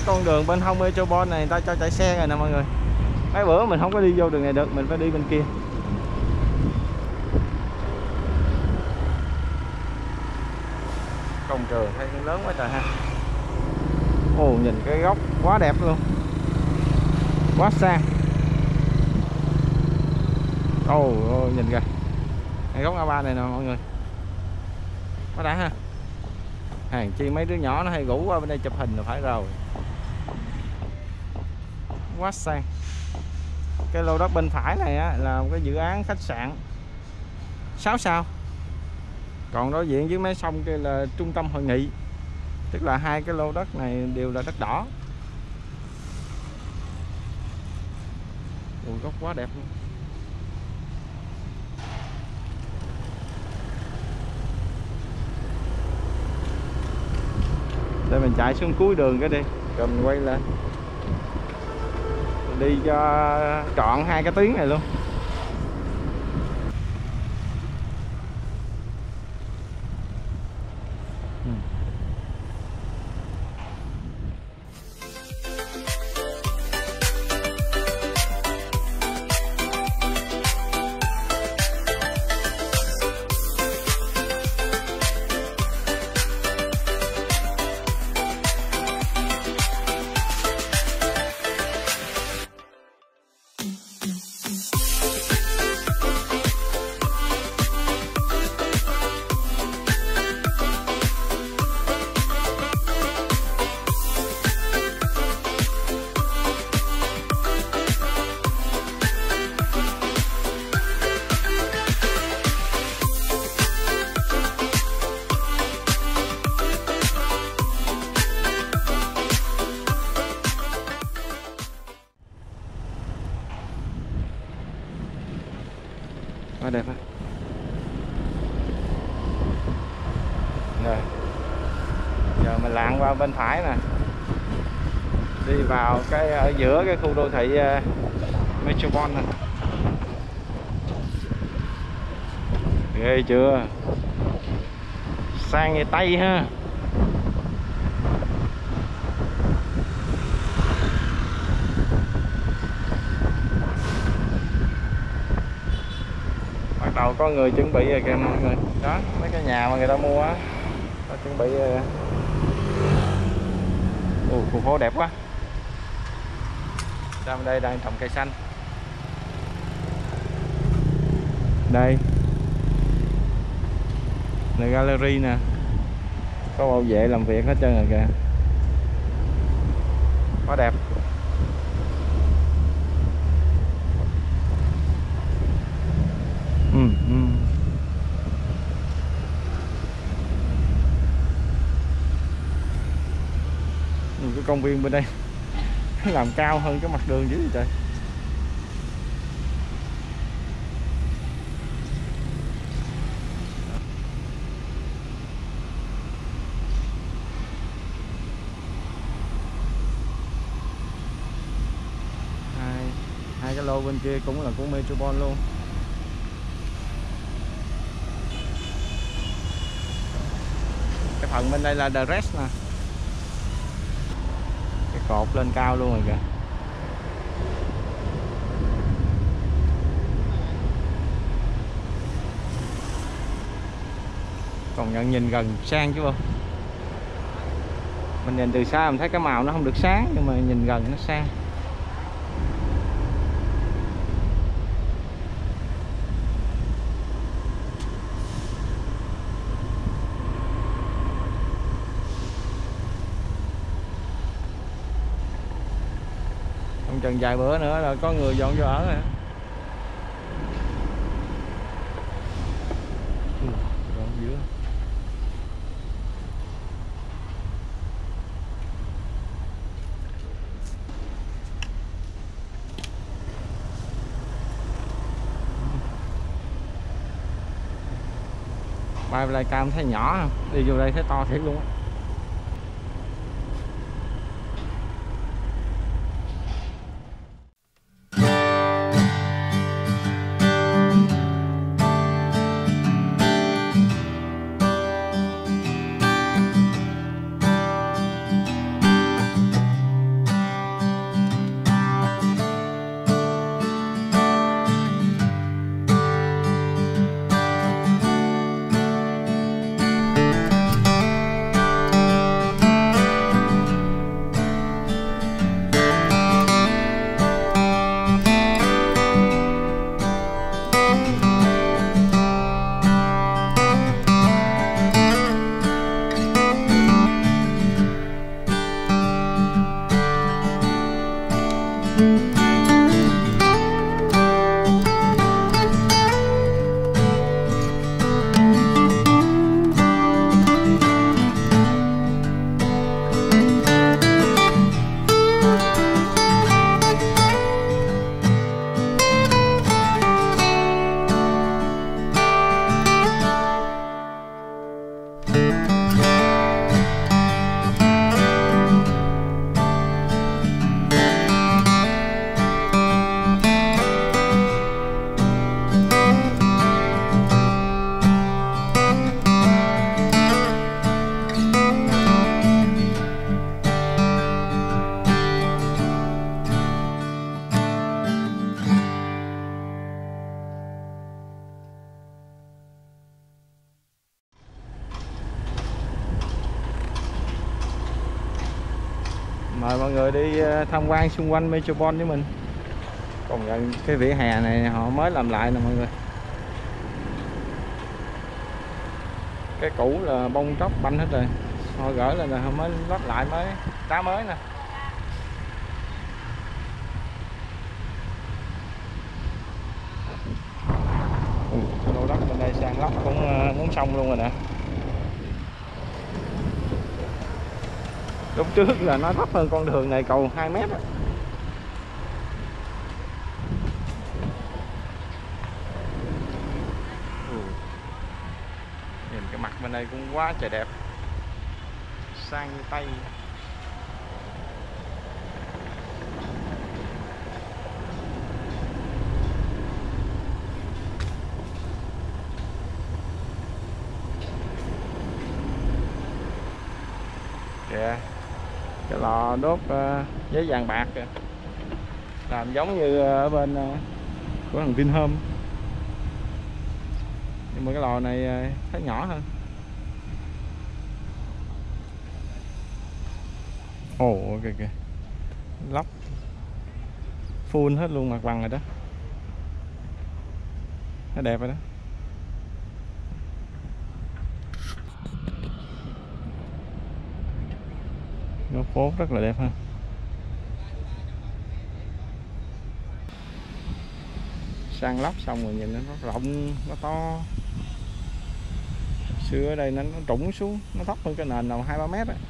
Cái con đường bên hông Metropole này người ta cho chạy xe rồi nè mọi người. Mấy bữa mình không có đi vô đường này được, mình phải đi bên kia. Công trường thấy lớn quá trời ha. Ồ, nhìn cái góc quá đẹp luôn, quá sang. Ồ, nhìn kìa cái góc A3 này nè mọi người, quá đã ha. Hàng chi mấy đứa nhỏ nó hay rủ qua bên đây chụp hình là phải rồi, quá sang. Cái lô đất bên phải này á, là một cái dự án khách sạn 6 sao. Còn đối diện với mấy sông kia là trung tâm hội nghị, tức là hai cái lô đất này đều là đất đỏ. Ui, góc quá đẹp luôn. Để mình chạy xuống cuối đường cái đi, rồi mình quay lên mình đi cho trọn 2 cái tuyến này luôn. Quá đẹp ha. Rồi giờ mình lạng qua bên phải nè, đi vào cái ở giữa cái khu đô thị Metropole nè. Ghê chưa, sang người Tây ha. Đầu có người chuẩn bị rồi kìa mọi người. Đó, mấy cái nhà mà người ta mua á, ta chuẩn bị. Khu phố đẹp quá. Trong đây đang trồng cây xanh. Đây là gallery nè, có bảo vệ làm việc hết trơn rồi kìa, quá đẹp. Cái công viên bên đây làm cao hơn cái mặt đường dữ vậy trời. Hai cái lô bên kia cũng là của Metropole luôn. Cái phần bên đây là The Rest nè, cái cột lên cao luôn rồi kìa. Còn nhận nhìn gần sang chứ không? Mình nhìn từ xa mình thấy cái màu nó không được sáng, nhưng mà nhìn gần nó sang. Chừng vài bữa nữa là có người dọn vô ở rồi. Bay lại cam thấy nhỏ không? Đi vô đây thấy to thiệt luôn á. Mời mọi người đi tham quan xung quanh Metropole với mình. Còn gần cái vỉa hè này họ mới làm lại nè mọi người. Cái cũ là bông tróc banh hết rồi, họ gỡ lên là họ mới lót lại, mới đá mới nè. Cái lô đất bên đây sang lắp cũng muốn xong luôn rồi nè. Lúc trước là nó thấp hơn con đường này cầu 2 mét á. Nhìn cái mặt bên đây cũng quá trời đẹp, sang như Tây. Kìa, cái lò đốt giấy vàng bạc kìa, làm giống như ở bên của thằng Vinhome, nhưng mà cái lò này thấy nhỏ hơn. Ồ kìa kìa, lắp full hết luôn mặt bằng rồi đó, nó đẹp rồi đó. Nó phố rất là đẹp ha. Sang lắp xong rồi nhìn nó rộng, nó to. Xưa ở đây nó trũng xuống, nó thấp hơn cái nền nào 2-3 mét á.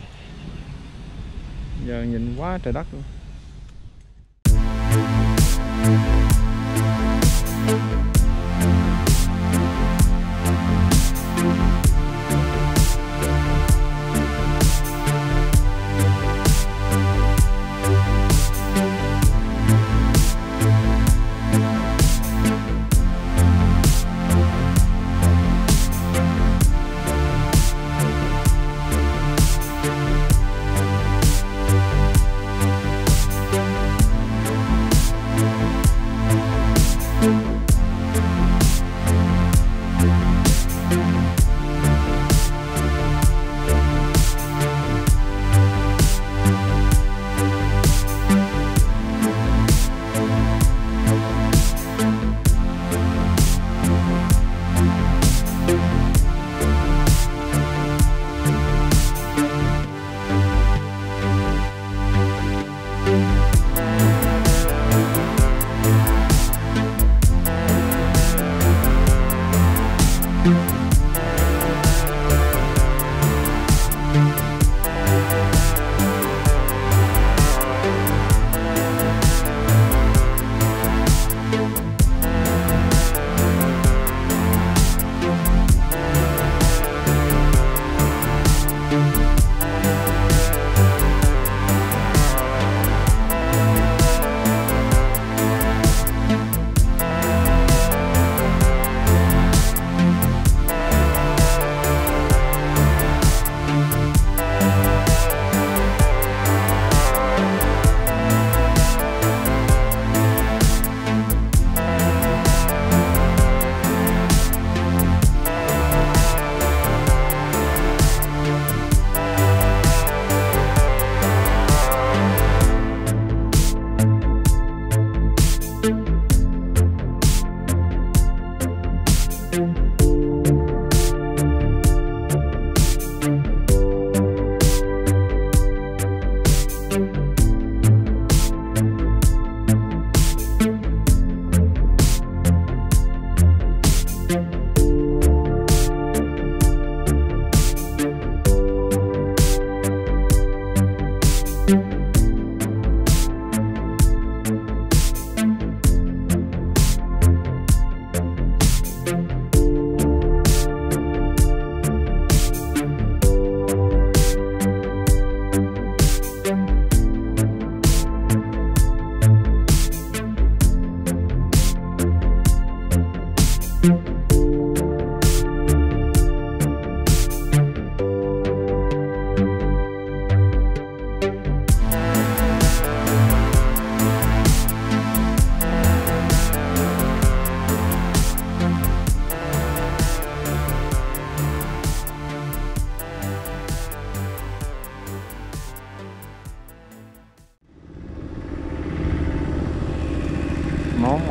Giờ nhìn quá trời đất luôn.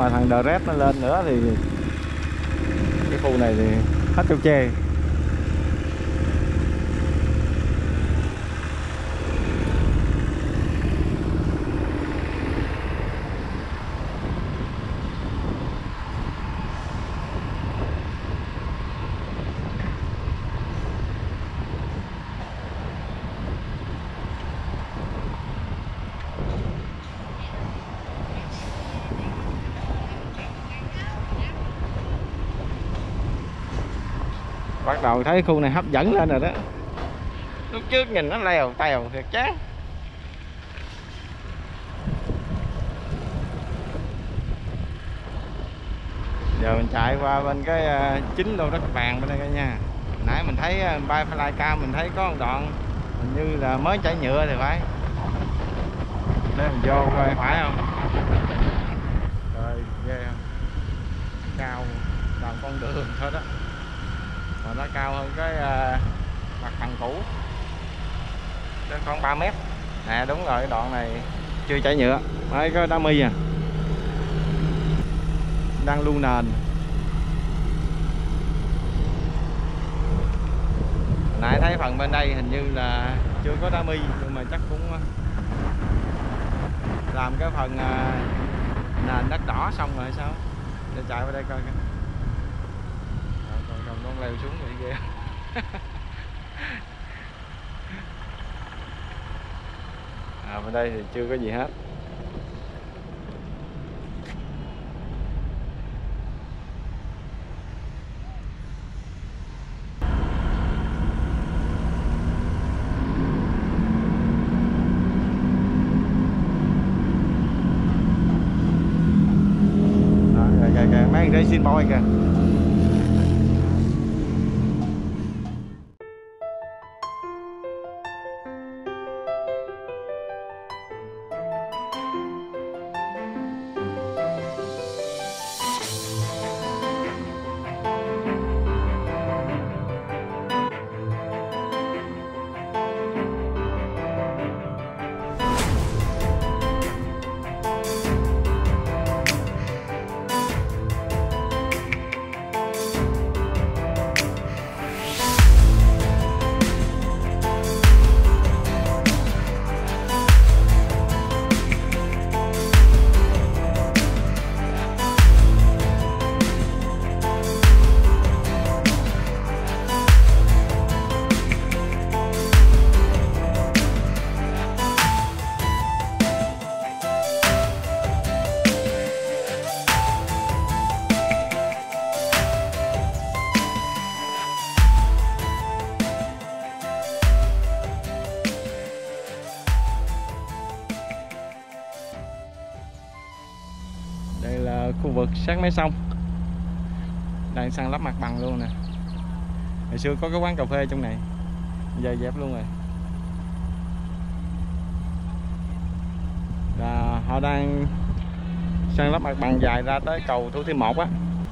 mà thằng The Red nó lên nữa thì cái khu này thì hết châu chê. Bắt đầu thấy khu này hấp dẫn lên rồi đó. Lúc trước nhìn nó lèo tèo thiệt chán. Giờ mình chạy qua bên cái chính lô đất vàng bên đây cả nha. Nãy mình thấy bay flycam mình thấy có một đoạn hình như là mới chảy nhựa thì phải. Để mình vô coi phải không. Trời ghê không. Cao toàn con đường thôi đó. Mà nó cao hơn cái mặt bằng cũ đến khoảng 3 mét. À đúng rồi, cái đoạn này chưa chảy nhựa, mới có đá mi à, đang lu nền. Nãy thấy phần bên đây hình như là chưa có đá mi, nhưng mà chắc cũng làm cái phần nền đất đỏ xong rồi sao. Để chạy qua đây coi coi. Còn con leo xuống vậy ghê. Bên đây thì chưa có gì hết. Kìa, mấy cái xin boy kìa. Đây là khu vực sát mé sông, đang san lấp mặt bằng luôn nè. Hồi xưa có cái quán cà phê trong này, giờ dẹp luôn rồi. Là họ đang san lấp mặt bằng dài ra tới cầu Thủ Thiêm 1 á.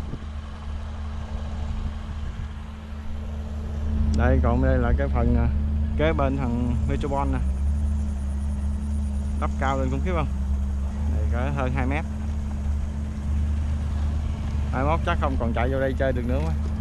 Đây, còn đây là cái phần kế bên thằng Metropol nè, đắp cao lên khủng khiếp không? Đây cỡ hơn 2 mét. Mai mốt chắc không còn chạy vô đây chơi được nữa quá.